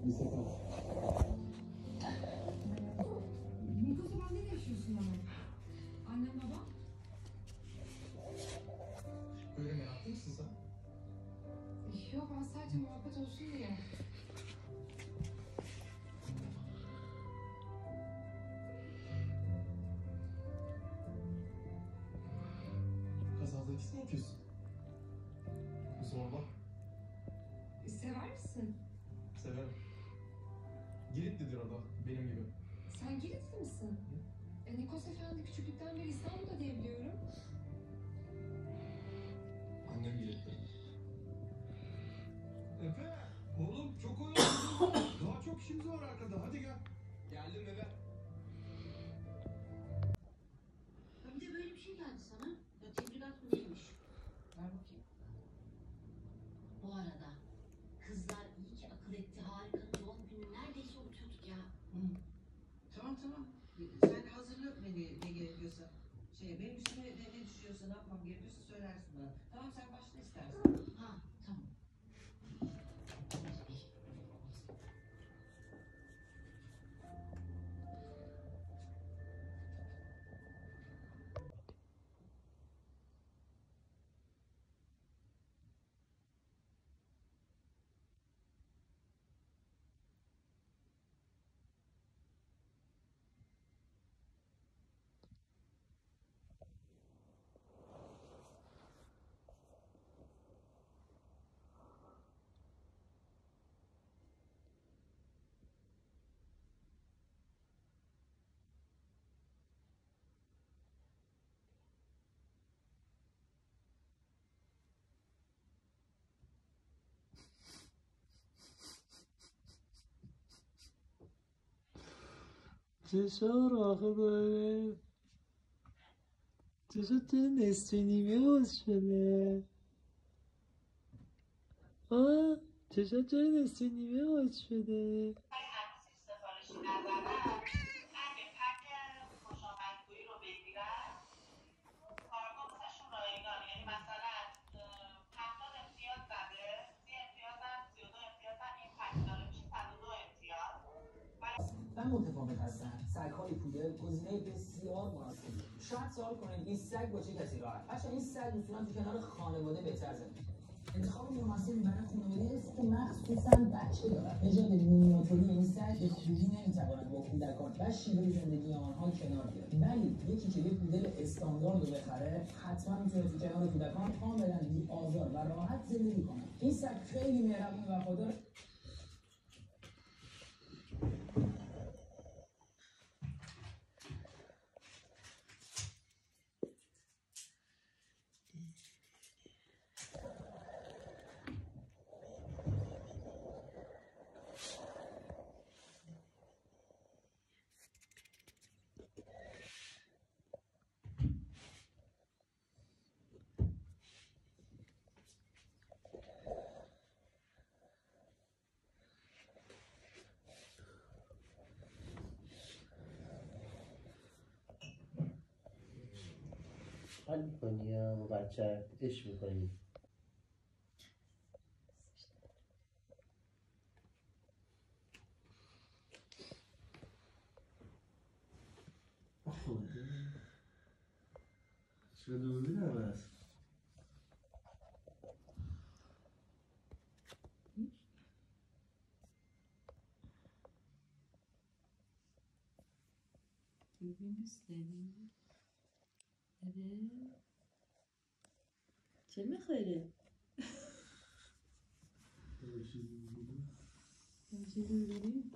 Niko sen ne yaşıyorsun ama? Annem babam? Böyle meraklı mısın sen? Yok ben sadece muhabbet olsun diye. Kazada ikisi mi yapıyorsun? Zorba. Sever misin? Severim. Giritlidir o da benim gibi. Sen Giritli misin? Nikos Efendi küçüklükten beri İstanbul'da diye biliyorum. Annem Giritli. Efe! Oğlum çok oyaladın. Daha çok işimiz var arkada. Hadi gel. Geldim eve. Bir de böyle bir şey geldi sana. Ya tebligat mı neymiş? Ver bakayım. Bu arada kızlar iyi ki akıl etti. Harika'nın doğum günü neredeyse unutuyorduk ya. Tamam. Sen hazırla beni ne gerekiyorsa. Benim üstüme ne düşüyorsa, ne yapmam gerekiyorsa söylersin bana. Tamam sen başla istersen. Ha tamam. چشار آخه داره چشار تو نصف نیمه باز شده چشار چرا نصف نیمه باز شده من متفاوت هستم. سگ‌های پودل گزینه بسیار مناسبی. شاید سوال کنید این سگ با چه کسی راحت؟ بچه‌ها این سگ اصولاً تو کنار خانواده بهتر زندگی کنه. انتخاب مناسبی برای خانواده است که مخصوصاً بچه دارد. نژاد مینیاتوری این سگ به خوبی نمی‌تواند با کودکان و شیوه زندگی آنها کنار بیاید. ولی یکی که یه پودل استاندارد رو بخره حتما میتونه تو کنار کودکان کاملاً بی‌آزار و راحت زندگی کنه. این سگ خیلی مهربون و وفادار. حال میکنی یا با بچه عشق میکنی چرا دوربین هم هست دوربین دوست داری؟ آره چه میخوره؟ چه دوربینی؟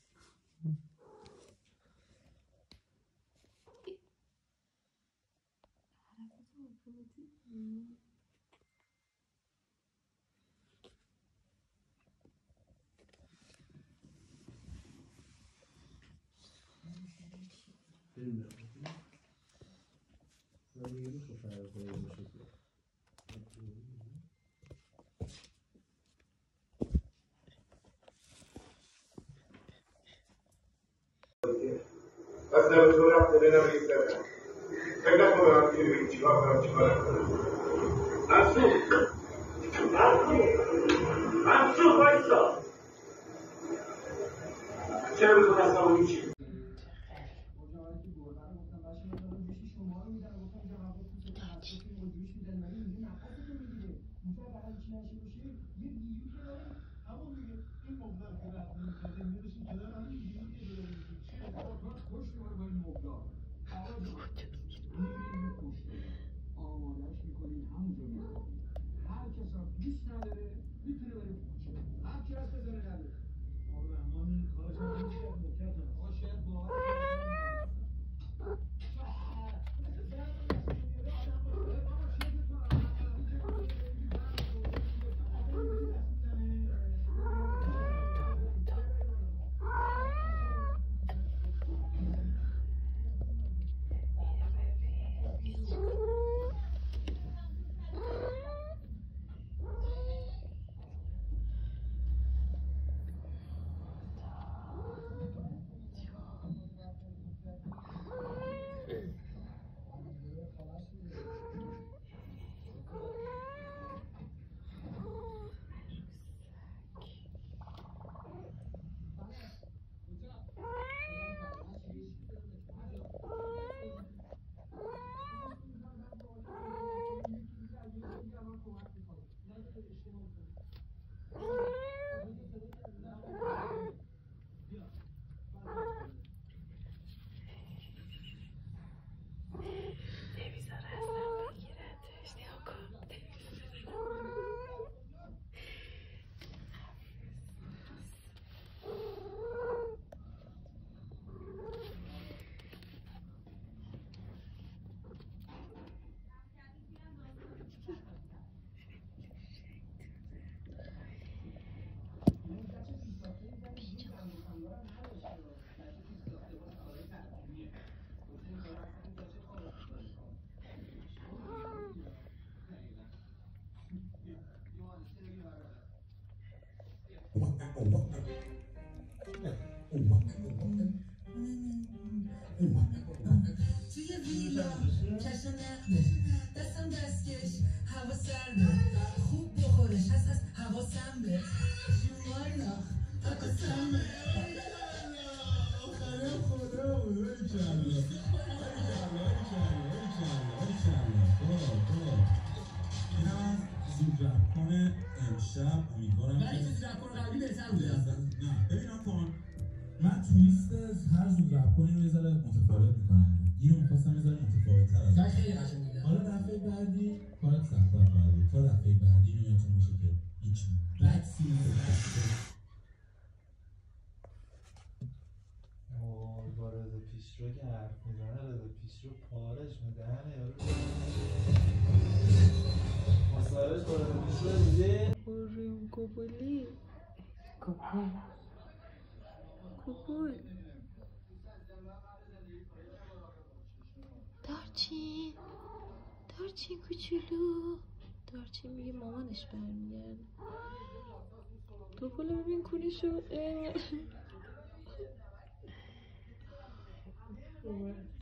پس در تو رفت دلم ریزده فکر نکنم که بگی چیکار کنم چیکار نکنم منصور وایسا چرا بتون عصبانی چی؟ توی ویلا کش نقده دستم دستکش هوا سرده خوب بخورش هست حواسم به والا حواسم به امشب امیدوارم ولی تو زرد کن قبلی بهتر بوده نه ببینم کن من تویست هر زود رپ کنی رو یه ذره متفاوت میکنم اینو میخواستم یه ذره متفاوت تر از خیلی قشنگ بوده حالا دفعه بعدی کارت سخت‌تر خواهد بود تا دفعه بعدی اینو یادتون باشه که هیچ بکسی با رضا پیشرو که حرف میزنه رضا پیشرو پارش میدهنه یارو مصاحبهش با رضا پیشرو دیدی؟ Oraya Goboli. Gobol. دارچین کوچولو. دارچین میگه مامانش برمیگرده. گوگل ببین کونیشو.